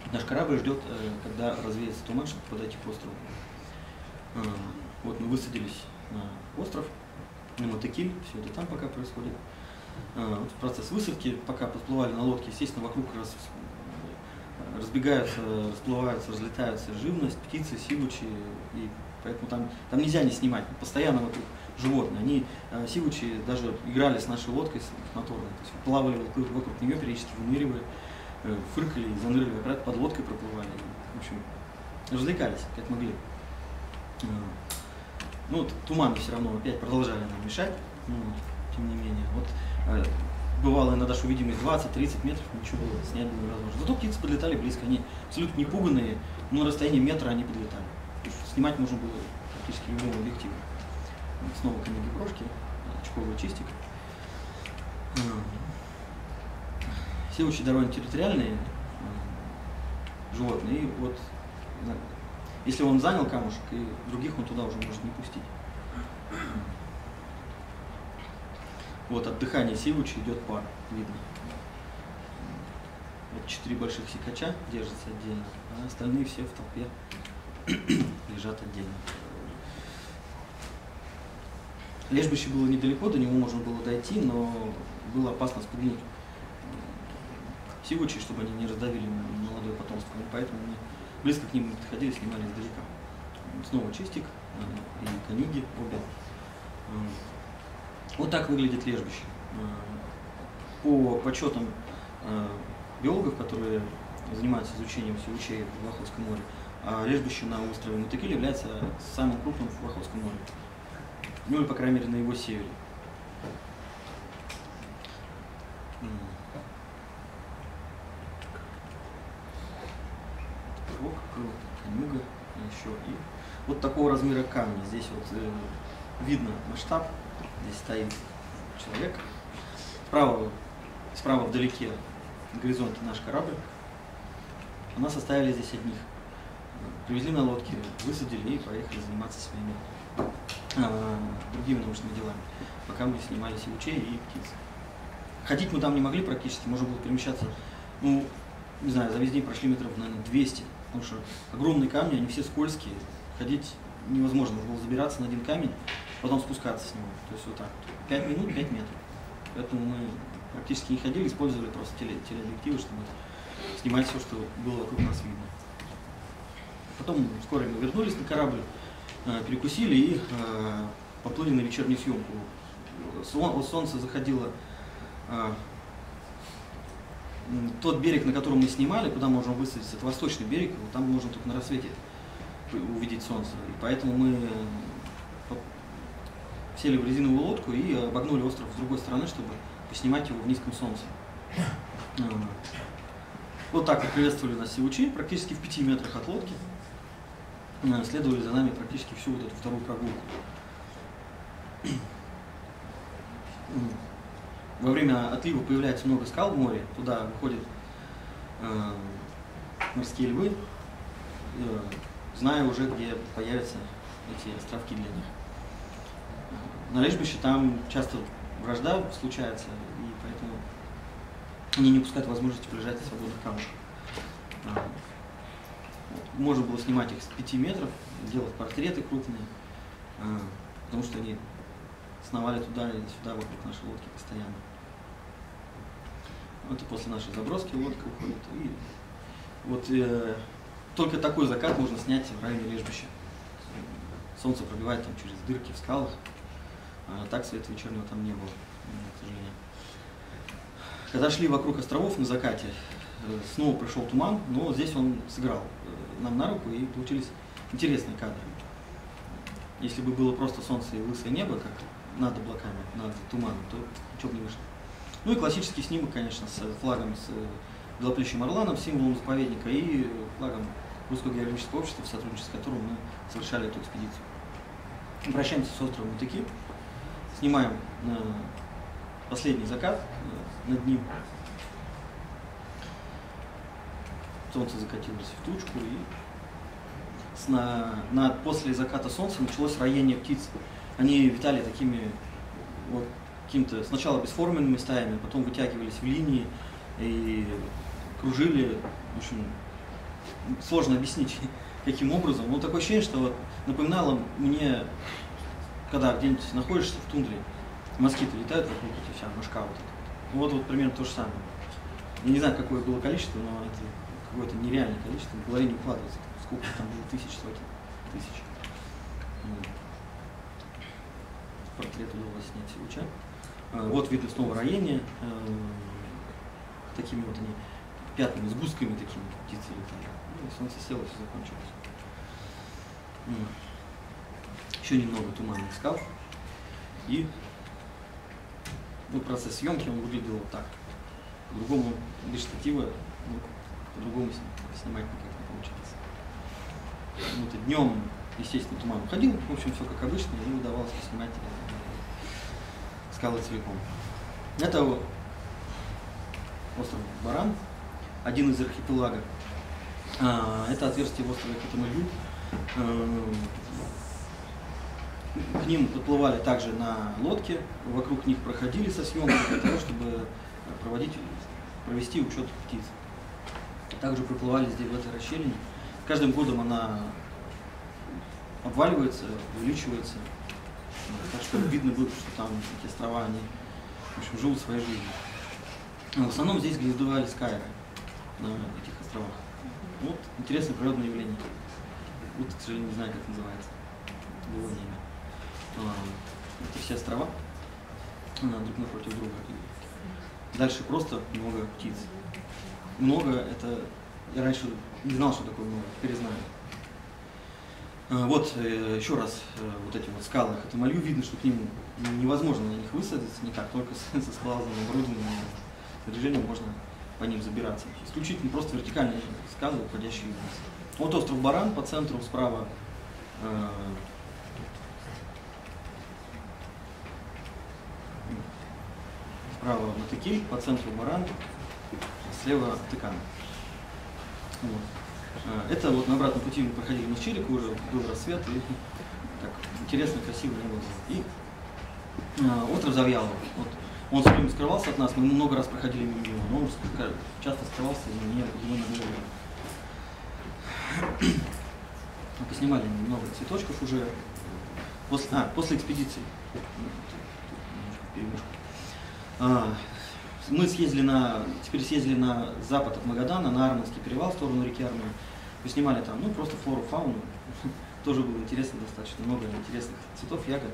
Наш корабль ждет, когда развеется туман, чтобы подойти к острову. Вот мы высадились на остров, на Мотыкиль, все это там пока происходит. Вот процесс высадки, пока подплывали на лодке, естественно, вокруг разбегаются, расплываются, разлетаются живность, птицы, сивучи, и поэтому там нельзя не снимать, постоянно вокруг животные. Они, сивучи, даже играли с нашей лодкой, с моторной, то есть плавали вокруг нее, периодически выныривали, фыркали, занырили, как раз под лодкой проплывали. В общем, развлекались, как могли. Ну вот туманы все равно опять продолжали нам мешать, но тем не менее. Вот бывало иногда, что видимость 20-30 метров, ничего было снять было невозможно. Зато птицы подлетали близко, они абсолютно не пуганные, но на расстоянии метра они подлетали. Снимать можно было практически любым объективом. Снова Канюги брошки, очковый чистик. Все очень довольно территориальные животные, и вот если он занял камушек, и других он туда уже может не пустить. Вот от дыхания сивучи идет пар, видно. Вот 4 больших сикача держатся отдельно, а остальные все в толпе лежат отдельно. Лежбище было недалеко, до него можно было дойти, но было опасно спугнуть сивучи, чтобы они не раздавили молодое потомство. Поэтому мы близко к ним подходили, снимали издалека. Снова чистик и конюги обе. Вот так выглядит лежбище. По подсчетам биологов, которые занимаются изучением сивучей в Охотском море, лежбище на острове Мотыкиль является самым крупным в Охотском море. Ну или, по крайней мере, на его севере. Конюга еще и вот такого размера камни. Здесь вот видно масштаб. Здесь стоит человек. Справа вдалеке горизонта наш корабль. А нас оставили здесь одних. Привезли на лодке, высадили и поехали заниматься своими другими научными делами, пока мы снимали сивучей и птиц. Ходить мы там не могли практически, можно было перемещаться, ну, не знаю, за весь день прошли метров, наверное, 200, потому что огромные камни, они все скользкие, ходить невозможно, нужно было забираться на один камень, потом спускаться с него, то есть вот так вот. 5 минут, 5 метров. Поэтому мы практически не ходили, использовали просто телеобъективы, чтобы снимать все, что было вокруг нас видно. Потом вскоре мы вернулись на корабль, перекусили и поплыли на вечернюю съемку. Солнце заходило. Тот берег, на котором мы снимали, куда можно высадиться, это восточный берег, там можно только на рассвете увидеть солнце. И поэтому мы сели в резиновую лодку и обогнули остров с другой стороны, чтобы поснимать его в низком солнце. Вот так вот приветствовали нас сивучи, практически в 5 метрах от лодки. Следовали за нами практически всю вот эту вторую прогулку. Во время отлива появляется много скал в море, туда выходят морские львы, зная уже, где появятся эти островки для них. На лежбище там часто вражда случается, и поэтому они не упускают возможности полежать на свободных камушках. Можно было снимать их с 5 метров, делать портреты крупные, потому что они сновали туда и сюда вокруг нашей лодки постоянно. Это после нашей заброски лодка уходит. И вот только такой закат можно снять в районе лежбища. Солнце пробивает там через дырки в скалах, а так света вечернего там не было, к сожалению. Когда шли вокруг островов на закате, снова пришел туман, но здесь он сыграл нам на руку, и получились интересные кадры. Если бы было просто солнце и лысое небо, как над облаками, над туманом, то ничего бы не вышло. Ну и классический снимок, конечно, с флагом, с белоплещим орланом, символом заповедника, и флагом Русского геологического общества, в сотрудничестве с которым мы совершали эту экспедицию. Прощаемся с островом Мотыкиль, снимаем последний закат над ним. Солнце закатилось в тучку, и после заката солнца началось роение птиц. Они витали такими вот каким-то сначала бесформенными стаями, потом вытягивались в линии и кружили. В общем, сложно объяснить, каким образом. Но такое ощущение, что вот напоминало мне, когда где-нибудь находишься в тундре, москиты летают вокруг, эти вся мошка вот эта. Вот примерно то же самое. Я не знаю, какое было количество, но это какое-то нереальное количество, в голове не укладывается. Сколько там было, тысяч, сотен тысяч. Портрет удалось снять сегодня. Вот видно снова роение. Такими вот они пятнами, сгустками такими птицы летали. Ну, и солнце село, все закончилось. Еще немного туманных скал. И процесс съемки он выглядел вот так. По-другому, без штатива, по-другому снимать никак не получается. Вот и днем, естественно, туман уходил, в общем, все как обычно, и удавалось поснимать скалы целиком. Это остров Баран, один из архипелага. Это отверстие в острове Катамалью. К ним подплывали также на лодке, вокруг них проходили со съемкой для того, чтобы провести учет птиц. Также проплывали здесь в этой расщелине. Каждым годом она обваливается, увеличивается. Так что видно было, что там эти острова, они, в общем, живут своей жизнью. В основном здесь гнездовались кайры на этих островах. Вот интересное природное явление. Вот, к сожалению, не знаю, как называется. Было имя. Это все острова друг напротив друга. Дальше просто много птиц. Много это... Я раньше не знал, что такое много, теперь знаю. Вот еще раз вот эти вот скалы Катамалью, видно, что к ним невозможно на них высадиться никак, только со скалазным оборудованием, снаряжением можно по ним забираться. Исключительно просто вертикальные скалы, уходящие вниз. Вот остров Баран по центру, справа справа Натыкиль, по центру Баран, слева Тыкан. Вот. Это вот на обратном пути мы проходили на Чирику, уже был рассвет, и так интересно, красиво небо было. И остров Завьялово. Вот. Он все время скрывался от нас, мы много раз проходили мимо него, но он часто скрывался, и не было. Поснимали много цветочков уже после экспедиции. Мы теперь съездили на запад от Магадана, на Армянский перевал в сторону реки Армян. Поснимали там, просто флору, фауну. Тоже было интересно достаточно, много интересных цветов, ягод.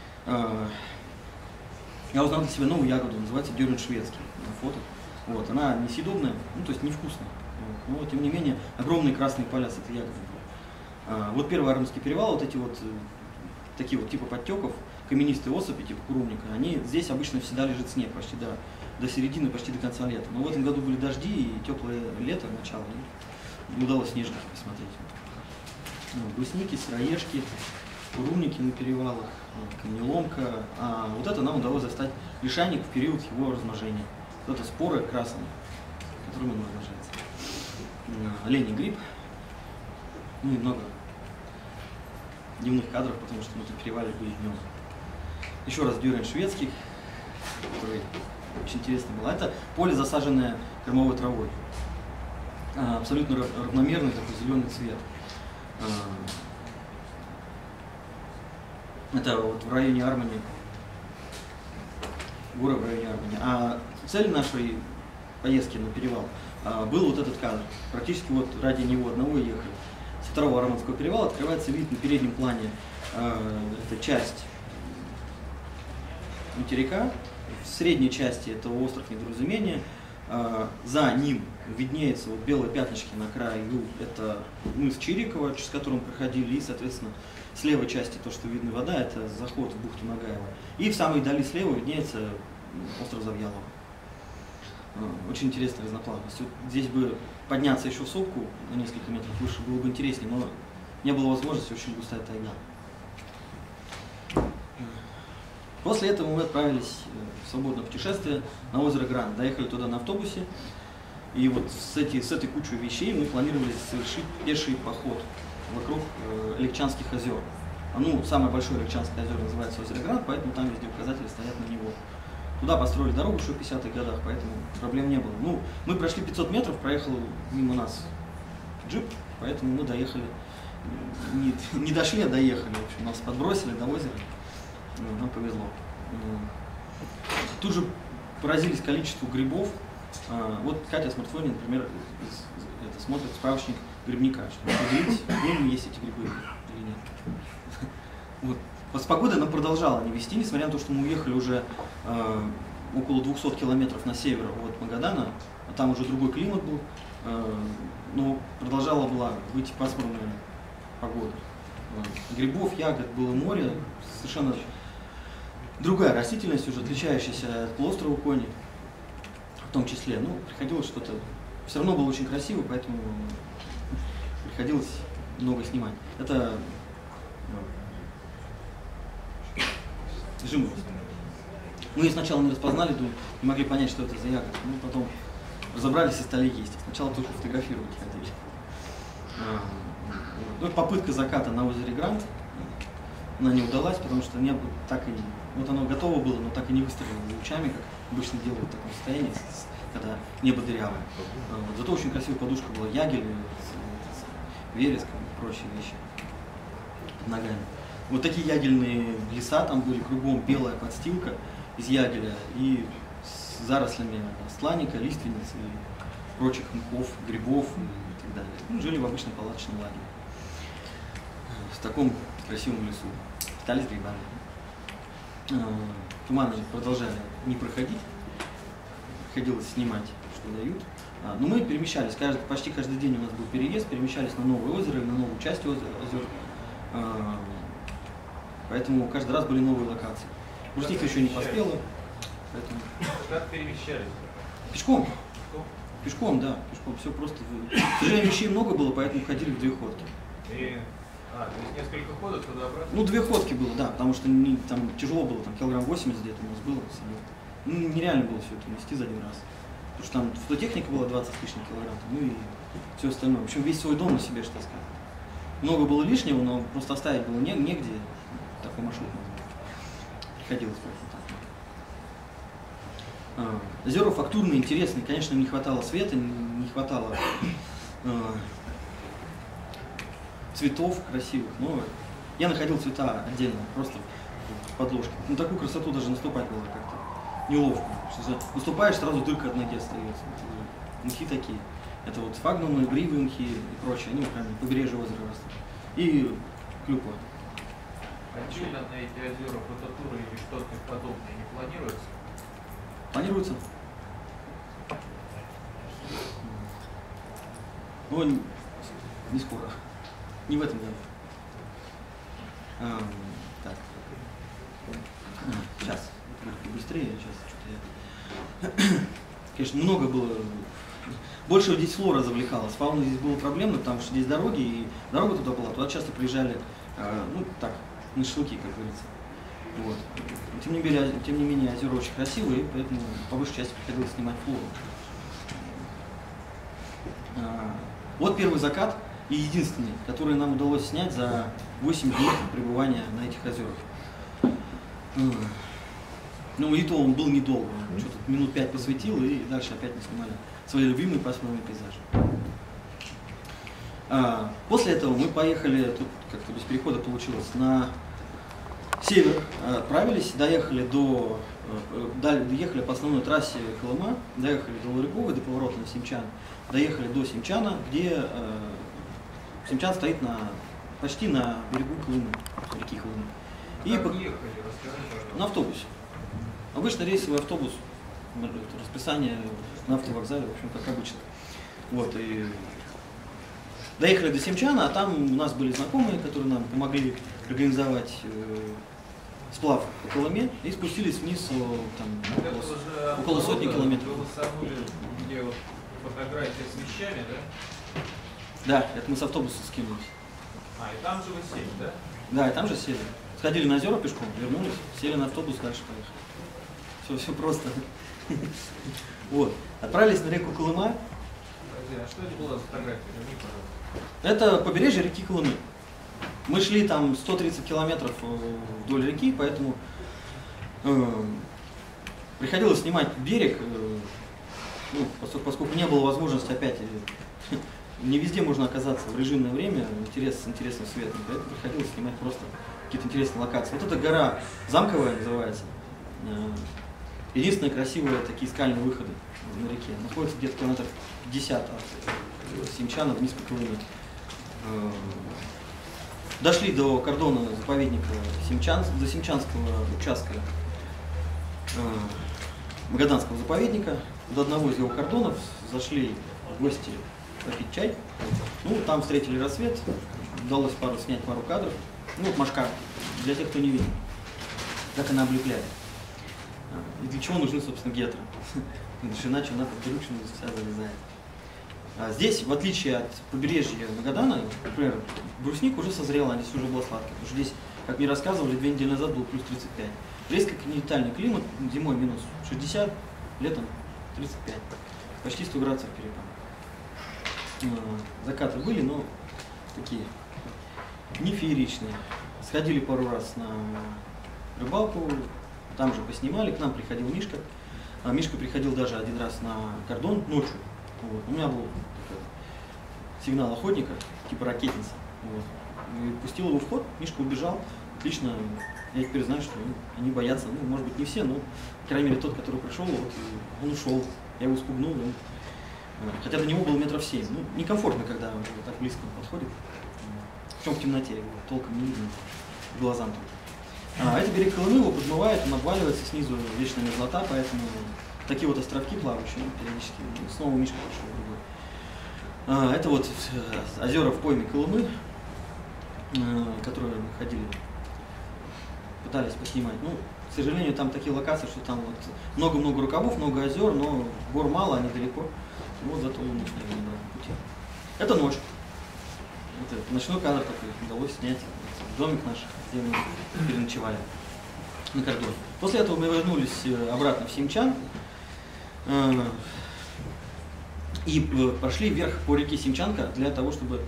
Я узнал для себя новую ягоду, называется дерен шведский на фото. Вот, она несъедобная, то есть невкусная. Вот, но тем не менее, огромные красные поля с этой ягодой. Вот первый Армянский перевал, вот эти вот такие вот типа подтеков, каменистые осыпи, типа курумника, здесь обычно всегда лежит снег почти до середины, почти до конца лета. Но в этом году были дожди и теплое лето, начало, и удалось снежники посмотреть. Брусники, сыроежки, курумники на перевалах, камнеломка. Вот это нам удалось застать лишайник в период его размножения. Вот это споры красные, которыми он размножается. Оленей гриб. И много дневных кадров, потому что мы тут перевале были днем. Еще раз дюрен шведский, который очень интересно было. Это поле, засаженное кормовой травой. Абсолютно равномерный такой зеленый цвет. Это вот в районе Армани, горы в районе Армани. А цель нашей поездки на перевал был вот этот кадр. Практически вот ради него одного ехали. Со второго Арманского перевала открывается вид на переднем плане. Это часть материка. В средней части это остров Недоразумения. За ним виднеется вот белые пятнышки на краю. Это мыс Чириково, через который мы проходили. И, соответственно, с левой части то, что видно вода, это заход в бухту Нагаева. И в самой дали слева виднеется остров Завьялово. Очень интересная разноплановость. Вот здесь бы подняться еще в сопку на несколько метров выше было бы интереснее, но не было возможности, очень густая тайга. После этого мы отправились в свободное путешествие на озеро Гранд. Доехали туда на автобусе. И вот с этой кучей вещей мы планировали совершить пеший поход вокруг Легчанских озер. Самое большое Легчанское озеро называется озеро Гранд, поэтому там везде указатели стоят на него. Туда построили дорогу еще в 50-х годах, поэтому проблем не было. Мы прошли 500 метров, проехал мимо нас джип, поэтому мы доехали, не дошли, а доехали. В общем, нас подбросили до озера, нам повезло. Тут же поразились количеству грибов. Вот Катя в смартфоне, например, это смотрит справочник грибника, чтобы определить, будем ли есть эти грибы или нет. Вот. С погодой она продолжала не вести, несмотря на то, что мы уехали уже около 200 километров на север от Магадана, а там уже другой климат был, но продолжала была быть пасмурная погода. Грибов, ягод было море, совершенно другая растительность, уже отличающаяся от полуострова Кони, в том числе. Ну, приходилось что-то, все равно было очень красиво, поэтому приходилось много снимать. Это жимолость. Мы ее сначала не распознали, не могли понять, что это за ягода. Ну, потом разобрались и стали есть. Сначала только фотографировать ходили. Ну, попытка заката на озере Грант, она не удалась, потому что небо так и... Вот оно готово было, но так и не выстрелило лучами, как обычно делают в таком состоянии, когда небо дырявое. Вот. Зато очень красивая подушка была ягель, с вереском и прочие вещи под ногами. Вот такие ягельные леса там были, кругом белая подстилка из ягеля и с зарослями сланника, лиственниц и прочих мхов, грибов и так далее. Ну, жили в обычном палаточном лагере. В таком красивом лесу. Питались грибами. Туманы продолжали не проходить. Приходилось снимать, что дают. Но мы перемещались, почти каждый день у нас был переезд, перемещались на новое озеро, на новую часть озер. Поэтому каждый раз были новые локации. Брусника еще не поспела. Поэтому... Как перемещались? Пешком. Пешком, да, пешком. Все просто. К сожалению, вещей много было, поэтому ходили в 2 ходки. То есть несколько ходок туда-обратно? Ну, 2 ходки было, да, потому что там тяжело было, там килограмм 80 где-то у нас было. Ну, нереально было все это нести за один раз. Потому что там фототехника была 20 с лишним килограмм, ну и все остальное. В общем, весь свой дом на себе что таскать. Много было лишнего, но просто оставить было негде. Такой маршрут приходилось просто так. Озера фактурные, интересные. Конечно, не хватало света, не хватало цветов красивых, но я находил цвета отдельно, просто в подложке. На такую красоту даже наступать было как-то неловко. Наступаешь, сразу дырка от ноги остается. Мхи такие. Это вот фагнумы, гривы мхи и прочее. Они прям побережье озера растут. И клюква. Отдельно на эти озера фототуры или что-то подобное не планируется? Планируется. Но не скоро. Не в этом году. Так. Сейчас. Быстрее. Сейчас что-то я... Конечно, много было. Больше здесь флора завлекалась. Фауна здесь была проблемной, потому что здесь дороги, и дорога туда была. Туда часто приезжали, ну так, на шашлыки, как говорится. Вот. Тем не менее, озера очень красивые, поэтому по большей части приходилось снимать флору. Вот первый закат и единственный, который нам удалось снять за 8 дней пребывания на этих озерах. Ну и то он был недолго, что-то минут 5 посвятил, и дальше опять мы снимали свои любимые пасмурные пейзажи. После этого мы поехали, тут как-то без перехода получилось, на север отправились, доехали по основной трассе Колыма, доехали до Ларькова, до поворота на Симчан, доехали до Симчана, где Симчан стоит почти на берегу Колымы, реки Колымы. И ехали, на автобусе. Обычно рейсовый автобус, расписание на автовокзале, в общем, как обычно. Вот, и доехали до Симчана, а там у нас были знакомые, которые нам помогли организовать сплав по Колыме, и спустились вниз там, около сотни километров. Где вот фотография с вещами, да? Да, это мы с автобуса скинулись. И там же вы сели, да? Да, и там же сели. Сходили на озера пешком, вернулись, сели на автобус, дальше поехали. Все просто. Вот. Отправились на реку Колыма. А что это была за фотография? Это побережье реки Колымы. Мы шли там 130 километров вдоль реки, поэтому приходилось снимать берег, ну, поскольку не было возможности опять не везде можно оказаться в режимное время с интересным светом, поэтому приходилось снимать просто какие-то интересные локации. Вот эта гора Замковая называется. Единственные красивые такие скальные выходы на реке. Находится где-то километров 50 от Симчана вниз по Колыме. Дошли до кордона заповедника до Симчанского участка Магаданского заповедника. До одного из его кордонов зашли в гости попить чай. Ну, там встретили рассвет, удалось снять пару кадров. Ну, вот Машка, для тех, кто не видел, как она облепляет. И для чего нужны, собственно, гетры. Иначе она под брючину вся залезает. Здесь, в отличие от побережья Магадана, например, брусника уже созрела, здесь уже была сладкая. Потому что здесь, как мне рассказывали, 2 недели назад было плюс 35. Резко континентальный климат, зимой минус 60, летом 35. Почти 100 градусов перепад. Закаты были, но такие не фееричные. Сходили пару раз на рыбалку, там же поснимали, к нам приходил Мишка. Мишка приходил даже один раз на кордон ночью. Вот. У меня был такой сигнал охотника, типа ракетница. Вот. И пустил его в ход, Мишка убежал. Отлично, я теперь знаю, что они боятся, ну, может быть, не все, но, по крайней мере, тот, который пришел, вот, он ушел. Я его спугнул, хотя до него было метров 7. Ну, некомфортно, когда он так близко подходит. Причем в темноте, его толком не видно глазам. Это берег Колымы, его подмывает, он обваливается, снизу вечная мерзлота, поэтому такие вот островки плавающие, периодически. Снова Мишка пошел другой. Это вот озера в пойме Колымы, которые мы ходили, пытались поснимать. Ну, к сожалению, там такие локации, что там вот много-много рукавов, много озер, но гор мало, они далеко. Вот зато лунных, наверное, на пути. Это ночь. Это ночной кадр такой удалось снять. Домик наш, где мы переночевали на кордоне. После этого мы вернулись обратно в Симчан и пошли вверх по реке Симчанка для того, чтобы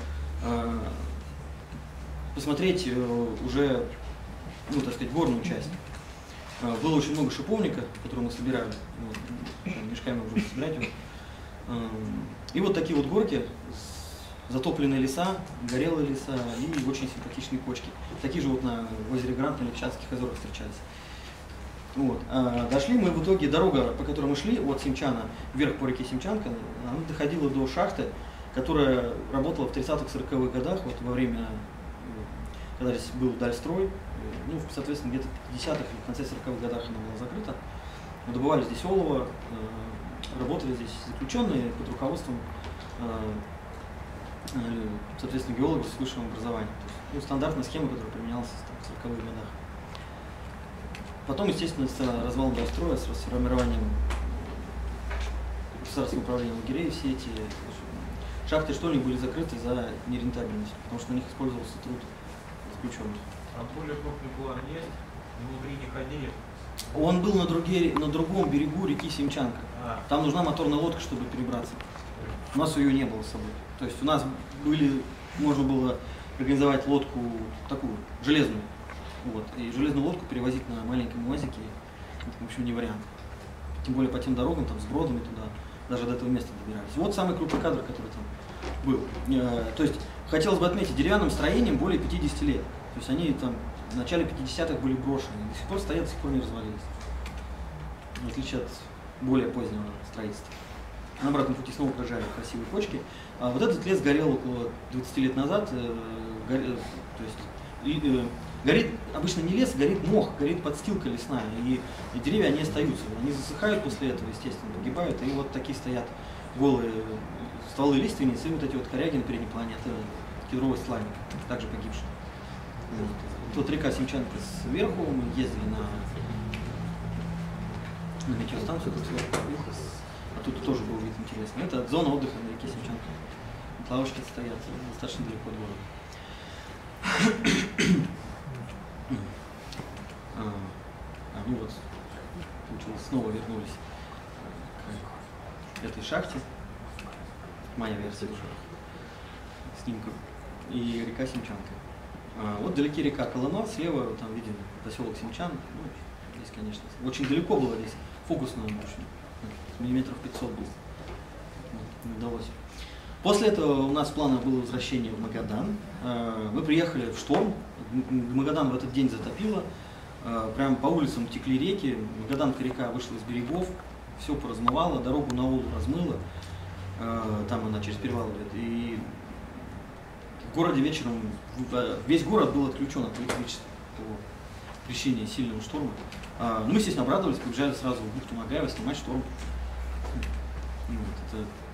посмотреть уже, ну, так сказать, горную часть. Было очень много шиповника, который мы собирали, вот, мешками уже собирать его. И вот такие вот горки, затопленные леса, горелые леса и очень симпатичные почки. Такие же вот на озере Грант на Левчанских озерах встречались. Вот. Дошли мы в итоге, дорога, по которой мы шли, от Симчана вверх по реке Симчанка, она доходила до шахты, которая работала в 30-х, 40-х годах, вот во время, когда здесь был Дальстрой, ну, соответственно, где-то в 50-х или в конце 40-х годах она была закрыта. Добывали здесь олово, работали здесь заключенные под руководством, соответственно, геологов с высшим образованием. То есть, ну, стандартная схема, которая применялась в 40-х годах. Потом, естественно, с развалом Дальстроя, с расформированием государственного управления лагерей, все эти шахты, что ли, были закрыты за нерентабельность, потому что на них использовался труд заключенных. А более крупный план есть? Внутри не ходили? Он был на другом берегу реки Симчанка. Там нужна моторная лодка, чтобы перебраться. У нас ее не было с собой. То есть у нас можно было организовать лодку такую, железную. Вот. И железную лодку перевозить на маленьком УАЗике, это, в общем, не вариант. Тем более по тем дорогам, там, с бродами туда, даже до этого места добирались. Вот самый крупный кадр, который там был. То есть, хотелось бы отметить, деревянным строением более 50 лет. То есть они там в начале 50-х были брошены, до сих пор стоят, до сих пор не развалились. В отличие от более позднего строительства. На обратном пути снова проезжали красивые почки. Вот этот лес горел около 20 лет назад. Горит обычно не лес, горит мох, горит подстилка лесная. И деревья, они остаются. Они засыхают после этого, естественно, погибают. И вот такие стоят голые стволы лиственниц, и вот эти вот коряги на передней плане, это кедровый стланник, также погибший. Вот река Симчанка сверху, мы ездили на метеостанцию, а тут тоже был вид интересный. Это зона отдыха на реке Симчанка. Лавочки стоят достаточно далеко от города. Ну вот, получилось, снова вернулись к этой шахте. Моя версия уже снимков. И река Симчанка. Вот вдалеке река Колыма, слева там виден поселок Симчан. Ну, здесь, конечно, очень далеко было здесь, фокусно очень, миллиметров 500 было. Не удалось После этого у нас в планах было возвращение в Магадан. Мы приехали в шторм. Магадан в этот день затопило. Прямо по улицам текли реки. Магаданка река вышла из берегов, все поразмывало, дорогу на Волгу размыло. Там она через перевал идет. И в городе вечером весь город был отключен от электричества по причине сильного шторма. Мы, естественно, обрадовались, побежали сразу в бухту Магаева снимать шторм. Вот, это